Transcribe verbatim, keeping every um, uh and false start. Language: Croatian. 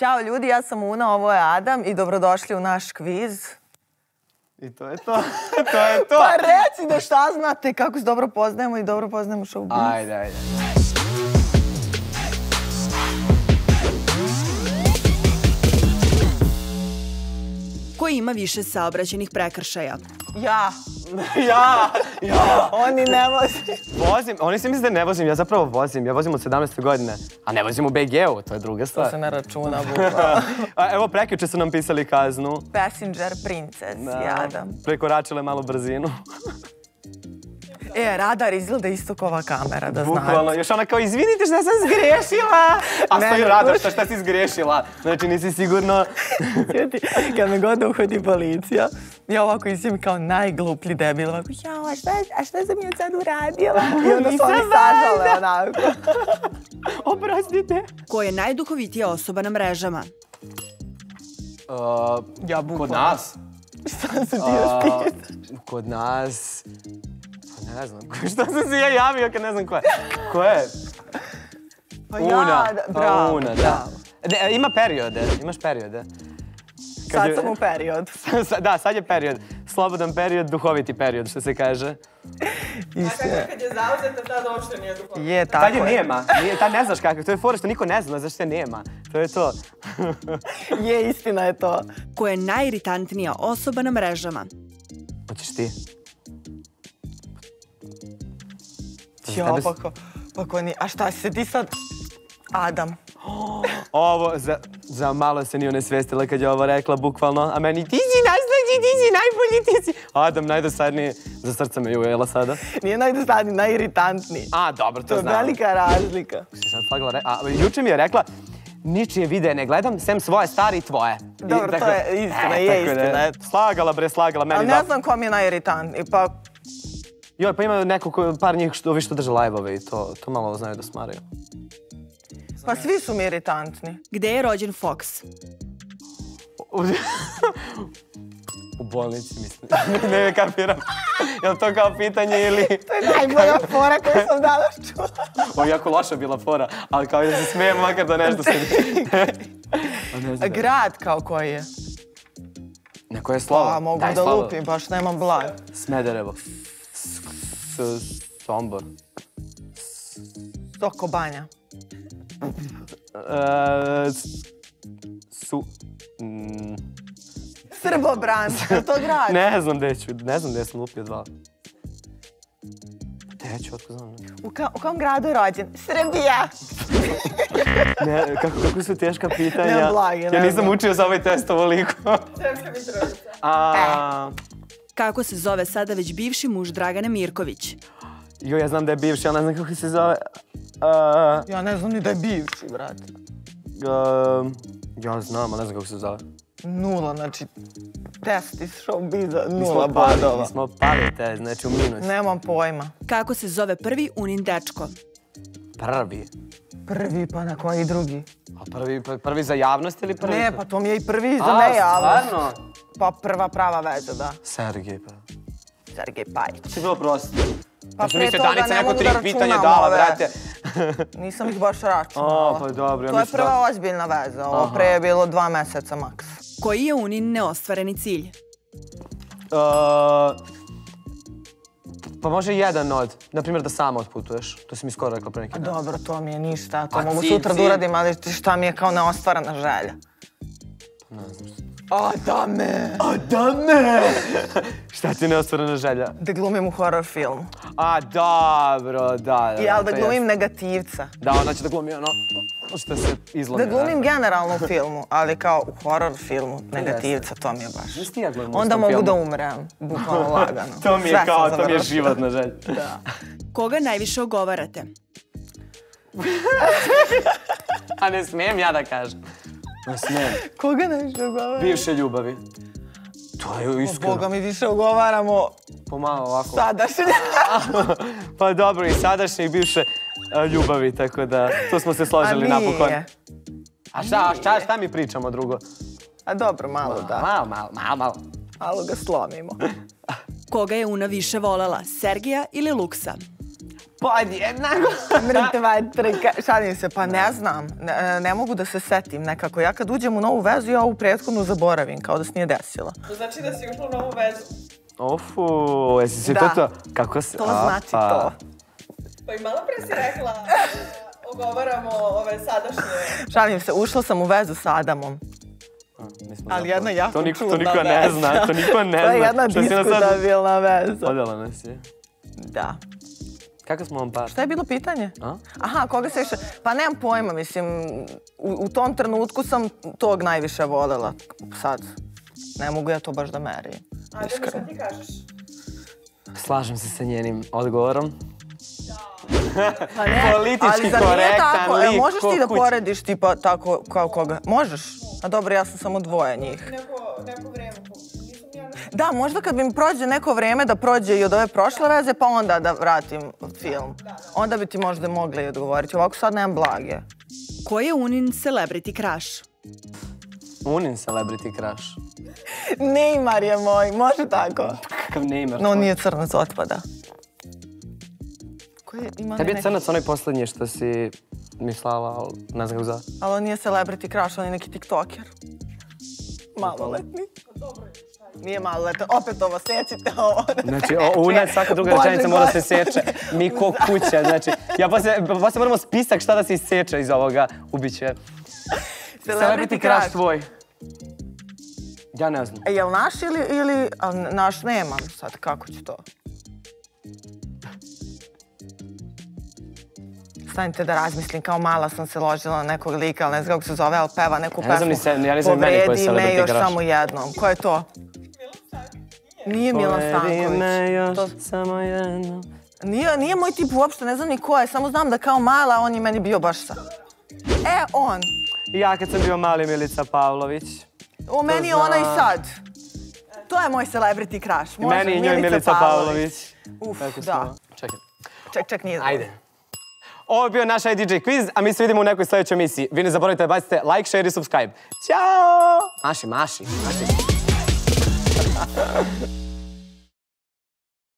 Ćao ljudi, ja sam Una, ovo je Adam i dobrodošli u naš kviz. I to je to. To je to. Pa reci da šta znate, kako se dobro poznajemo i dobro poznajemo showbiz. Ajde, ajde. Ko ima više saobraćajnih prekršaja? Ja. Ja, ja. Oni ne vozi. Vozim, oni se misle da ne vozim, ja zapravo vozim. Ja vozim od sedamnaeste godine, a ne vozim u be ge u, to je druga stvar. To se ne računa, bukvalno. Evo, prekjuče su nam pisali kaznu. Passenger Princess, Adam. Prekoračile malo brzinu. E, radar izgleda isto kao ova kamera, da znate. Bukvalno, još ona kao, izvinite šta sam zgrešila. A stoji radar, šta šta si zgrešila. Znači, nisi sigurno... Sjeti, kad me god uhodi policija, ja ovako izvijem kao najgluplji debil, ovako, jao, a šta, a šta sam ja sad uradila? I onda su oni sažale, onako. Oprostite. Ko je najduhovitija osoba na mrežama? Ja bukvalno. Kod nas? Šta se ti još pita? Kod nas... Ne znam, što sam se ja javio kad ne znam ko je? Ko je? Pa ja, Una. bravo, Una, da. bravo. Ne, ima periode, imaš periode. Sad sam u periodu. Da, sad je period. Slobodan period, duhoviti period, što se kaže. Istina. Kad je zauzeta, tad uopšte nije duhovno. Je, tako Tad je nema. Tad ne znaš kako. To je fora što niko ne zna zašto je nema. To je to. Je, istina je to. Ko je najiritantnija osoba na mrežama? Hoćeš ti? Jo, pa ko, pa ko ni... A šta si se ti sad... Adam. Ovo, za, za malo se nije onesvestila kad je ovo rekla, bukvalno. A meni, ti si najslađi, ti si najbolji, ti si... Adam, najdosadniji, za srce me je ujela sada. Nije najdosadniji, najiritantniji. A, dobro, to To je znam. velika razlika. Si sad slagala re... A, juče mi je rekla, ničije videe ne gledam, sem svoje stari i tvoje. Dobro, to je istina, je istina. Slagala, bre, slagala, meni Ali da... ne znam ko mi je najiritantniji, pa... Joj, pa ima neko, ko- par njih što, ovi što drže live-ove i to, to malo znaju da smaraju. Pa svi su mi iritantni. Gde je rođen Fox? U bolnici, mislim. Ne kapiram. Je li to kao pitanje ili... To je najbolja fora koju sam danas čula. Ovo je jako loša bila fora, ali kao i da se smijem, makar da nešto se... A grad kao koji je? Neko je slovo. Pa mogu Daj da slovo. lupim, baš nemam blag. Smederevo. Sombor. Soko Banja. E, Su... mm, Srbobran, je to grad? Ne znam gde ću, ne znam gde sam lupio dva. Gde ću, otko znam? U, ka, u kom gradu je rođen? Srbija! Ne, kako, kako su teška pitanja. Nemam blage, Ja ne nisam znam. učio za ovaj test ovoliko. Sremska Mitrovica. A, Kako se zove sada već bivši muž Dragane Mirković? jo, ja znam da je bivši, ali ne znam kako se zove. A, Ja ne znam ni da je bivši, brate. a, ja znam, ali ne znam kako se zove. Nula, znači, test iz showbiza, Mi nula smo pali, bodova. mi smo pali te, znači u minus. Nemam pojma. Kako se zove prvi Unin dečko? Prvi. Prvi, pa na koji drugi? A prvi, pa- prvi za javnost ili prvi? Ne, pa to mi je i prvi za A, nejavnost. stvarno? Pa prva prava veza, da. Sergej, pa. Sergej Pajić. To je bilo prosto. Pa Znači, pre mi se toga Danica ne neko mogu tri da pitanja računam dala, ove. brate. Nisam ih baš računala. O, pa dobro, ja To je mislim prva da... ozbiljna veza, ovo pre je bilo dva meseca maks. Koji je Unin neostvareni cilj? Uh, pa može jedan od, na primjer da sama otputuješ. To si mi skoro rekla pre neki dan. Dobro, to mi je ništa, to A mogu cilj, sutra da cilj? uradim, ali šta mi je kao neostvarana želja? Ne znam što. Adame! Adame! Šta ti je neostvarena želja? Da glumim u horror filmu. A, dobro, da, da. I ali da to glumim jest. negativca. Da, onda će da glumi ono što se izlomi. Da glumim generalno u filmu, ali kao u horror filmu negativca, to mi je baš. Nisi ti ja gledam u Onda istom mogu filmu? da umrem, bukvalno lagano. To mi je Sve sam kao, to mi je završila. životna želja. Da. Koga najviše ogovarate? A ne smijem ja da kažem. Ne smijem. Koga najviše ogovara? Bivše ljubavi. To je iskreno. Boga mi više ogovaramo Pomalo ovako. sadašnje. Pa dobro, i sadašnje i bivše a, ljubavi, tako da tu smo se složili napokon. nije. A šta, a šta, šta mi pričamo drugo? A dobro, malo da. Malo, malo, malo, malo. Malo ga slomimo. Koga je Una više volela, Sergeja ili Luksa? podjednako. Mrtva trka. Šalim se, pa ne znam. Ne, ne mogu da se setim nekako. Ja kad uđem u novu vezu, ja ovu prethodnu zaboravim, kao da se nije desila. To znači da si ušla u novu vezu. Ofu, jesi si Da. to to? Kako se... To znači to. Pa i malo pre si rekla, uh, ogovaramo ove sadašnje. Šalim se, ušla sam u vezu sa Adamom. Ali jedna jako to niko, čudna to niko ne veza. zna, to niko ne zna. To je jedna Što si nas sad- diskutabilna veza. Odjela nas je. Da. Kako smo vam par? Šta je bilo pitanje? A? Aha, koga se više... Pa nemam pojma, mislim, u, u tom trenutku sam tog najviše voljela. Sad, ne mogu ja to baš da merim. Ajde, mi šta iskreno. ti kažeš? Slažem se sa njenim odgovorom. Pa ne, Politički ali zar nije korektan tako? E, lik možeš ko ti da kuća. porediš tipa tako kao koga? Možeš? A dobro, ja sam samo dvoje njih. Neko, neko vreme, po- nisam ja nešto... Da, možda kad mi prođe neko vreme da prođe i od ove prošle veze, pa onda da vratim film. Onda bi ti možda mogli odgovoriti. Ovako sad nemam blage. Ko je Unin celebrity crush? Unin celebrity crush. Neymar je moj, može tako? Kakav Neymar. No, nije crnac otpada. Ko je, ima Tebi je neki- crnac onaj posljednji što si mi slala, ali ne znam kako zove. Ali on nije celebrity crush, on je neki tiktoker. Maloletni. Nije maloletan, opet ovo, secite ovo. Znači, o, una svaka druga Bože, rečenica mora se Bože. seče. Mi ko kuća, znači. Ja poslije, poslije moramo spisak šta da se isseče iz ovoga. Ubiće. Celebrity crush tvoj. Ja ne znam. E, jel naš ili, ili a naš nemam sad, kako ću to? Stanite da razmislim, kao mala sam se ložila na nekog lika, ali ne znam kako se zove, ali peva neku Ja ne znam pesmu. ni se- ja ne znam meni ko je Povredi me celebrity još crush. samo jednom. Ko je to? Nije Milan Povedi me Stanković. još To- samo jedno. Nije, nije moj tip uopšte, ne znam ni ko je, samo znam da kao mala on je meni bio baš sa. E, on. Ja kad sam bio mali Milica Pavlović. U meni je zna. ona i sad. To je moj celebrity crush. Može, Meni i njoj Milica Pavlović. Uf, Tako da. smo. Čekaj. Ček, ček, nije. Ajde. Ovo je bio naš D J quiz, a mi se vidimo u nekoj sljedećoj emisiji. Vi ne zaboravite da bacite like, share i subscribe. Ćao! Maši, maši, maši.